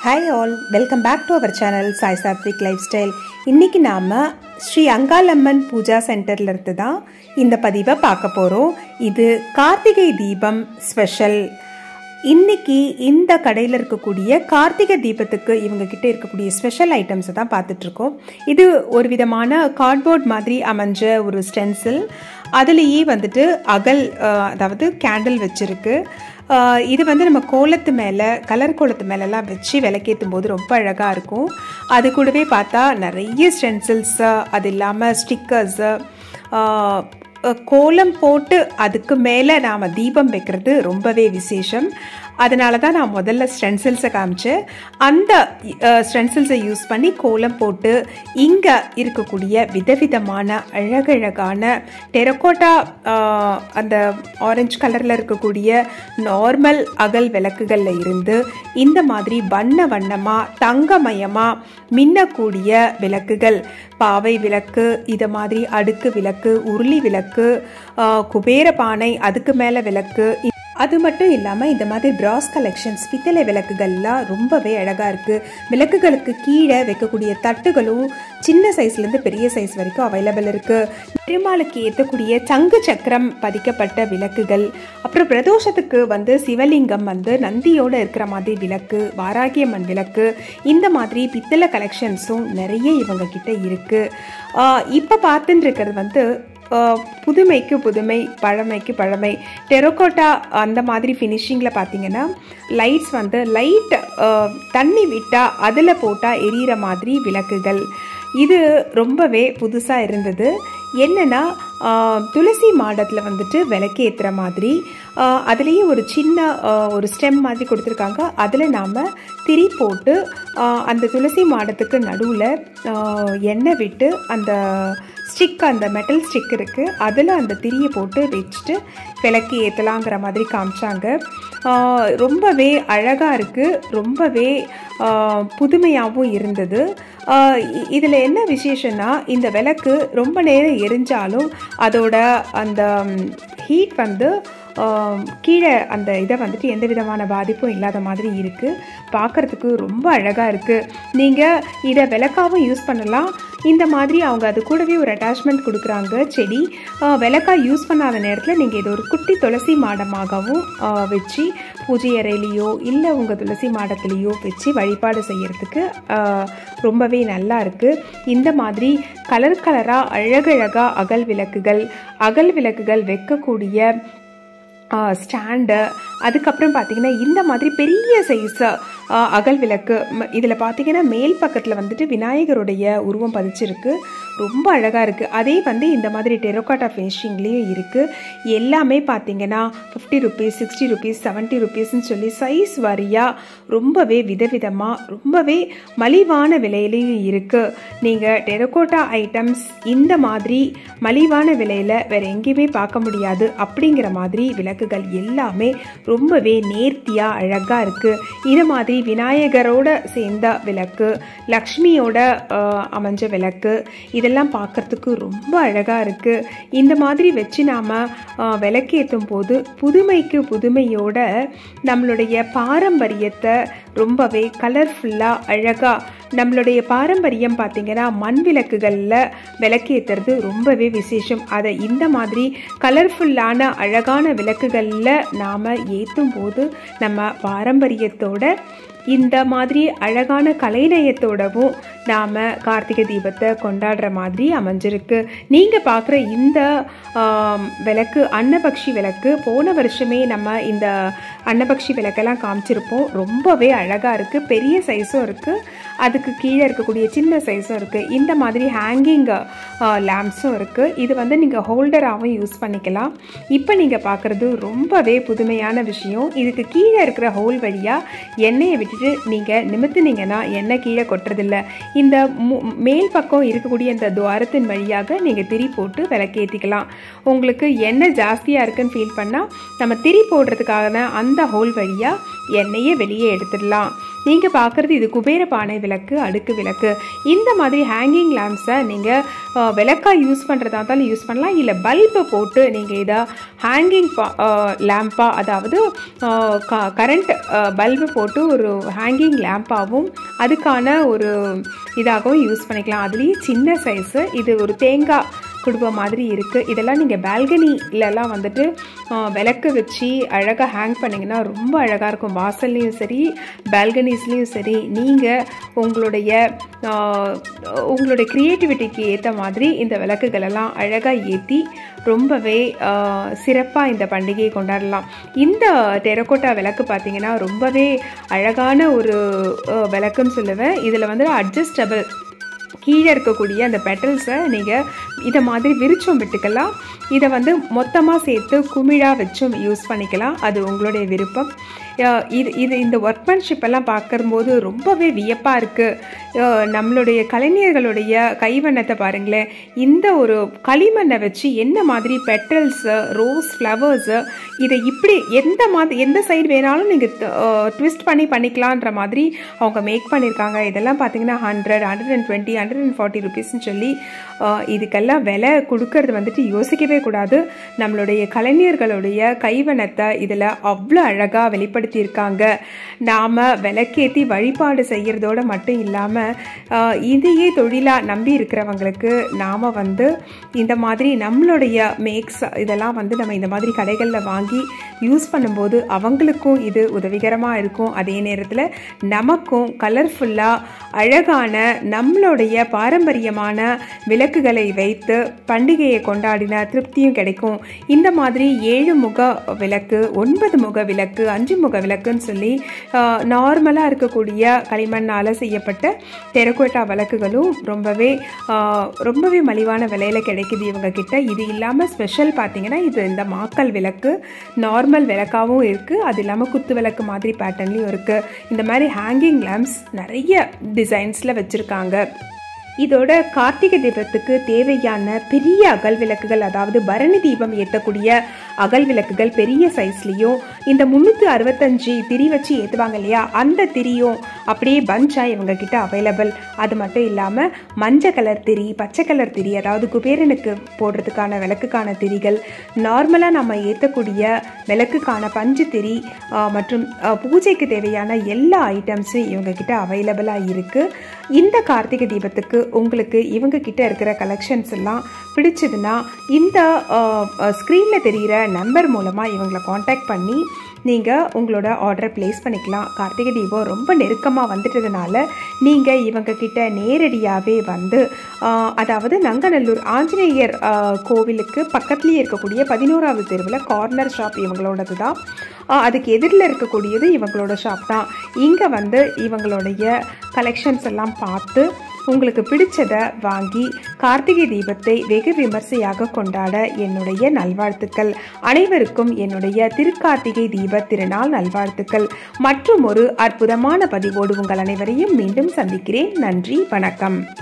Hi all, welcome back to our channel Sai Satvik Lifestyle. இன்னைக்கு நாம ஸ்ரீ அங்காளம்மன் பூஜா சென்டர்ல இருந்து தான் இந்த பதிவை பார்க்க போறோம். இது கார்த்திகை தீபம் ஸ்பெஷல். இன்னைக்கு இந்த கடையில் இருக்கக்கூடிய கார்த்திகை தீபத்துக்கு இவங்க கிட்ட இருக்கக்கூடிய ஸ்பெஷல் ஐட்டம்ஸ் தான் பார்த்துட்டு இருக்கோம். இது ஒரு விதமான கார்ட்போர்ட் மாதிரி அமைஞ்ச ஒரு ஸ்டென்சில். அதுலேயே வந்துட்டு அகல் அதாவது கேண்டில் வச்சிருக்கு. இது வந்து நம்ம கோலத்து மேலே கலர் கோலத்து மேலெல்லாம் வச்சு விளக்கேற்றும் போது ரொம்ப அழகாக இருக்கும். அது கூடவே பார்த்தா நிறைய ஸ்டென்சில்ஸு, அது இல்லாமல் ஸ்டிக்கர்ஸு, கோலம் போட்டு அதுக்கு மேலே நாம் தீபம் வைக்கிறது ரொம்பவே விசேஷம். அதனால தான் நான் முதல்ல ஸ்டென்சில்ஸை காமிச்சேன். அந்த ஸ்டென்சில்ஸை யூஸ் பண்ணி கோலம் போட்டு இங்கே இருக்கக்கூடிய விதவிதமான அழகழகான டெரக்கோட்டா அந்த ஆரஞ்சு கலரில் இருக்கக்கூடிய நார்மல் அகல் விளக்குகளில் இருந்து இந்த மாதிரி வண்ண வண்ணமாக தங்கமயமாக மின்னக்கூடிய விளக்குகள், பாவை விளக்கு, இதை மாதிரி அடுக்கு விளக்கு, உருளி விளக்கு, குபேர பானை, அதுக்கு மேலே விளக்கு, அது மட்டும் இல்லாமல் இந்த மாதிரி பிராஸ் கலெக்ஷன்ஸ் பித்தளை விளக்குகள்லாம் ரொம்பவே அழகாக இருக்குது. விளக்குகளுக்கு கீழே வைக்கக்கூடிய தட்டுகளும் சின்ன சைஸ்லேருந்து பெரிய சைஸ் வரைக்கும் அவைலபிள் இருக்குது. பெருமாளுக்கு ஏற்றக்கூடிய சங்கு சக்கரம் பதிக்கப்பட்ட விளக்குகள், அப்புறம் பிரதோஷத்துக்கு வந்து சிவலிங்கம் வந்து நந்தியோடு இருக்கிற மாதிரி விளக்கு, வாராகியம்மன் விளக்கு, இந்த மாதிரி பித்தளை கலெக்ஷன்ஸும் நிறைய இவங்க கிட்ட இருக்குது. இப்போ பார்த்துட்டு இருக்கிறது வந்து புதுமைக்கு புதுமை, பழமைக்கு பழமை, டெரக்கோட்டா அந்த மாதிரி ஃபினிஷிங்கில் பார்த்தீங்கன்னா லைட்ஸ் வந்து லைட் தண்ணி விட்டால் அதில் போட்டால் எரியிற மாதிரி விளக்குகள். இது ரொம்பவே புதுசாக இருந்தது. என்னென்னா துளசி மாடத்தில் வந்துட்டு விளக்கேற்றுற மாதிரி, அதுலேயும் ஒரு சின்ன ஒரு ஸ்டெம் மாதிரி கொடுத்துருக்காங்க. அதில் நாம் திரி போட்டு அந்த துளசி மாடத்துக்கு நடுவில் எண்ணெய் விட்டு அந்த ஸ்டிக், அந்த மெட்டல் ஸ்டிக் இருக்குது, அதில் அந்த திரியை போட்டு வச்சுட்டு விளக்கு ஏற்றலாங்கிற மாதிரி காமிச்சாங்க. ரொம்பவே அழகாக இருக்குது, ரொம்பவே புதுமையாகவும் இருந்தது. இதில் என்ன விசேஷம்னா, இந்த விளக்கு ரொம்ப நேரம் எரிஞ்சாலும் அதோட அந்த ஹீட் வந்து கீழே அந்த இதை வந்துட்டு எந்த விதமான பாதிப்பும் இல்லாத மாதிரி இருக்குது. பார்க்குறதுக்கு ரொம்ப அழகாக இருக்குது. நீங்கள் இதை விளக்காகவும் யூஸ் பண்ணலாம். இந்த மாதிரி அவங்க அது கூடவே ஒரு அட்டாச்மெண்ட் கொடுக்குறாங்க, செடி. விளக்காக யூஸ் பண்ணாத நேரத்தில் நீங்கள் இது ஒரு குட்டி துளசி மாடமாகவும் வச்சு பூஜை அறையிலையோ இல்லை உங்கள் துளசி மாடத்துலேயோ வச்சு வழிபாடு செய்கிறதுக்கு ரொம்பவே நல்லா இருக்குது. இந்த மாதிரி கலர் கலராக அழகழகாக அகல் விளக்குகள் வைக்கக்கூடிய ஸ்டாண்டு, அதுக்கப்புறம் பார்த்திங்கன்னா இந்த மாதிரி பெரிய சைஸு அகல் விளக்கு. இதில் பார்த்திங்கன்னா மேல் பக்கத்தில் வந்துட்டு விநாயகருடைய உருவம் பதிச்சிருக்கு, ரொம்ப அழகாக இருக்குது. அதே வந்து இந்த மாதிரி டெரக்கோட்டா ஃபினிஷிங்லேயும் இருக்குது. எல்லாமே பார்த்திங்கன்னா 50 rupees, 60 rupees, 70 rupeesன்னு சொல்லி சைஸ் வாரியாக ரொம்பவே விதவிதமாக ரொம்பவே மலிவான விலையிலையும் இருக்குது. நீங்கள் டெரக்கோட்டா ஐட்டம்ஸ் இந்த மாதிரி மலிவான விலையில் வேறு எங்கேயுமே பார்க்க முடியாது. அப்படிங்கிற மாதிரி விளக்குகள் எல்லாமே ரொம்பவே நேர்த்தியாக அழகாக இருக்குது. இது மாதிரி விநாயகரோட சேர்ந்த விளக்கு, லக்ஷ்மியோட அமைஞ்ச விளக்கு, இதெல்லாம் பார்க்குறதுக்கு ரொம்ப அழகாக இருக்குது. இந்த மாதிரி வச்சு நாம் விளக்கேற்றும் போது புதுமைக்கு புதுமையோட நம்மளுடைய பாரம்பரியத்தை ரொம்பவே கலர்ஃபுல்லாக அழகாக, நம்மளுடைய பாரம்பரியம் பார்த்திங்கன்னா மண் விளக்குகளில் விளக்கேற்றுறது ரொம்பவே விசேஷம். அதை இந்த மாதிரி கலர்ஃபுல்லான அழகான விளக்குகளில் நாம் ஏற்றும் போது நம்ம பாரம்பரியத்தோட இந்த மாதிரி அழகான கலைநயத்தோடவும் நாம் கார்த்திகை தீபத்தை கொண்டாடுற மாதிரி அமைஞ்சிருக்கு. நீங்கள் பார்க்குற இந்த விளக்கு அன்னபக்ஷி விளக்கு, போன வருஷமே நம்ம இந்த அன்னபக்ஷி விளக்கெல்லாம் காமிச்சிருப்போம். ரொம்பவே அழகாக இருக்குது, பெரிய சைஸும் இருக்குது, அதுக்கு கீழே இருக்கக்கூடிய சின்ன சைஸும் இருக்குது. இந்த மாதிரி ஹேங்கிங் லேம்ப்ஸும் இருக்குது. இது வந்து நீங்கள் ஹோல்டராகவும் யூஸ் பண்ணிக்கலாம். இப்போ நீங்கள் பார்க்குறது ரொம்பவே புதுமையான விஷயம். இதுக்கு கீழே இருக்கிற ஹோல் வழியாக எண்ணெயை விட்டுட்டு நீங்கள் நிமித்துனீங்கன்னா எண்ணெய் கீழே கொட்டுறதில்ல. இந்த மேல் பக்கம் இருக்கக்கூடிய இந்த துவாரத்தின் வழியாக நீங்கள் திரி போட்டு விளக்கேற்றிக்கலாம். உங்களுக்கு எண்ணெய் ஜாஸ்தியாக இருக்குன்னு ஃபீல் பண்ணால் நம்ம திரி போடுறதுக்கான அந்த ஹோல் வழியாக எண்ணெயை வெளியே எடுத்துடலாம். நீங்கள் பார்க்குறது இது குபேர பானை விளக்கு, அடுக்கு விளக்கு. இந்த மாதிரி ஹேங்கிங் லேம்ப்ஸை நீங்கள் விளக்காக யூஸ் பண்ணுறதா இருந்தாலும் யூஸ் பண்ணலாம். இல்லை பல்பை போட்டு நீங்கள் இதை ஹேங்கிங் லேம்பாக, அதாவது கரண்ட் பல்பு போட்டு ஒரு ஹேங்கிங் லேம்பாகவும் அதுக்கான ஒரு இதாகவும் யூஸ் பண்ணிக்கலாம். அதுலேயே சின்ன சைஸு, இது ஒரு தேங்காய் குடும்பம் மாதிரி இருக்குது. இதெல்லாம் நீங்கள் பால்கனிலலாம் வந்துட்டு விளக்கு வச்சு அழகாக ஹேங் பண்ணிங்கன்னா ரொம்ப அழகாக இருக்கும். வாசல்லையும் சரி, பால்கனிஸ்லேயும் சரி, நீங்கள் உங்களுடைய க்ரியேட்டிவிட்டிக்கு ஏற்ற மாதிரி இந்த விளக்குகளெல்லாம் அழகாக ஏற்றி ரொம்பவே சிறப்பாக இந்த பண்டிகையை கொண்டாடலாம். இந்த டெரகோட்டா விளக்கு பார்த்திங்கன்னா ரொம்பவே அழகான ஒரு விளக்குன்னு சொல்லுவேன். இதில் வந்து அட்ஜஸ்டபிள், கீழே இருக்கக்கூடிய அந்த பெட்டல்ஸை நீங்கள் இதை மாதிரி விரிச்சும் விட்டுக்கலாம். இதை வந்து மொத்தமாக சேர்த்து குமிழாக வச்சும் யூஸ் பண்ணிக்கலாம். அது உங்களுடைய விருப்பம். இந்த ஒர்க்மேன்ஷிப் எல்லாம் பார்க்கும்போது ரொம்பவே வியப்பாக இருக்குது. நம்மளுடைய கலைஞர்களுடைய கைவண்ணத்தை பாருங்களேன். இந்த ஒரு களிமண்ணை வச்சு என்ன மாதிரி பெட்டல்ஸு, ரோஸ் ஃப்ளவர்ஸு, இதை இப்படி எந்த சைடு வேணாலும் நீங்கள் ட்விஸ்ட் பண்ணிக்கலான்ற மாதிரி அவங்க மேக் பண்ணியிருக்காங்க. இதெல்லாம் பார்த்தீங்கன்னா 100, 120, 140 ருபீஸ்ன்னு சொல்லி இதுக்கெல்லாம் விலை கொடுக்கறது வந்துட்டு யோசிக்கவே கூடாது. நம்மளுடைய கலைஞர்களுடைய கைவண்ணத்தை இதில் அவ்வளோ அழகாக வெளிப்படுத்தியிருக்காங்க. நாம் விளக்கேற்றி வழிபாடு செய்கிறதோடு மட்டும் இல்லாமல் இதையே தொழிலாக நம்பி இருக்கிறவங்களுக்கு நாம் வந்து இந்த மாதிரி நம்மளுடைய மேக்ஸ் இதெல்லாம் வந்து நம்ம இந்த மாதிரி கடைகளில் வாங்கி யூஸ் பண்ணும்போது அவங்களுக்கும் இது உதவிகரமாக இருக்கும். அதே நேரத்தில் நமக்கும் கலர்ஃபுல்லாக அழகான நம்மளுடைய பாரம்பரியமான விளக்குகளை வைத்து பண்டிகையை கொண்டாடின திருப்தியும் கிடைக்கும். இந்த மாதிரி 7 முக விளக்கு, 9 முக விளக்கு, 5 முக விளக்குன்னு சொல்லி நார்மலாக இருக்கக்கூடிய களிமண்ணால் செய்யப்பட்ட டெரகோட்டா விளக்குகளும் ரொம்பவே மலிவான விலையில் கிடைக்குது இவங்க கிட்ட. இது இல்லாமல் ஸ்பெஷல் பார்த்தீங்கன்னா இது இந்த மாக்கல் விளக்கு நார்மல் விளக்காகவும் இருக்குது. அது இல்லாமல் குத்து விளக்கு மாதிரி பேட்டர்ன்லையும் இருக்குது. இந்த மாதிரி ஹேங்கிங் லேம்ப்ஸ் நிறைய டிசைன்ஸில் வச்சுருக்காங்க. இதோட கார்த்திகை தீபத்துக்கு தேவையான பெரிய அகல் விளக்குகள், அதாவது பரணி தீபம் ஏற்றக்கூடிய அகல் விளக்குகள் பெரிய சைஸ்லேயும், இந்த 365 திரி வச்சு ஏற்றுவாங்க இல்லையா, அந்த திரியும் அப்படியே பஞ்சாக இவங்க கிட்ட அவைலபிள். அது மட்டும் இல்லாமல் மஞ்சள் கலர் திரி, பச்சை கலர் திரி, அதாவது குபேரனுக்கு போடுறதுக்கான விளக்குக்கான திரிகள், நார்மலாக நம்ம ஏற்றக்கூடிய விளக்குக்கான பஞ்சு திரி மற்றும் பூஜைக்கு தேவையான எல்லா ஐட்டம்ஸும் இவங்க கிட்ட அவைலபிளாக இருக்குது. இந்த கார்த்திகை தீபத்துக்கு உங்களுக்கு இவங்க கிட்ட இருக்கிற கலெக்ஷன்ஸ் எல்லாம் பிடிச்சதுன்னா இந்த ஸ்க்ரீனில் தெரிகிற நம்பர் மூலமாக இவங்களை காண்டாக்ட் பண்ணி நீங்கள் உங்களோட ஆர்டரை ப்ளேஸ் பண்ணிக்கலாம். கார்த்திகை தீபம் ரொம்ப நெருக்கமாக வந்துட்டதுனால நீங்கள் இவங்க கிட்ட நேரடியாகவே வந்து, அதாவது நங்கநல்லூர் ஆஞ்சநேயர் கோவிலுக்கு பக்கத்துலேயே இருக்கக்கூடிய 11வது தெருவில் கார்னர் ஷாப் இவங்களோடது தான். அதுக்கு எதிரில் இருக்கக்கூடியது இவங்களோட ஷாப் தான். இங்கே வந்து இவங்களுடைய கலெக்ஷன்ஸ் எல்லாம் பார்த்து உங்களுக்கு பிடிச்சதை வாங்கி கார்த்திகை தீபத்தை வெகு விமர்சையாக கொண்டாட என்னுடைய நல்வாழ்த்துக்கள். அனைவருக்கும் என்னுடைய திருக்கார்த்திகை தீப திருநாள் நல்வாழ்த்துக்கள். மற்றும் ஒரு அற்புதமான பதிவோடு உங்கள் அனைவரையும் மீண்டும் சந்திக்கிறேன். நன்றி, வணக்கம்.